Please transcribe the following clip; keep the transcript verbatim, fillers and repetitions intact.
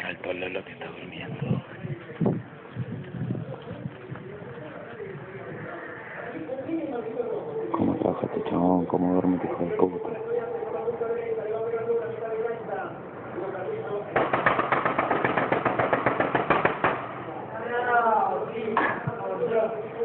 Mira el pololo que está durmiendo. ¿Cómo trabaja este chabón? ¿Cómo duerme este hijo de puta? No, sí,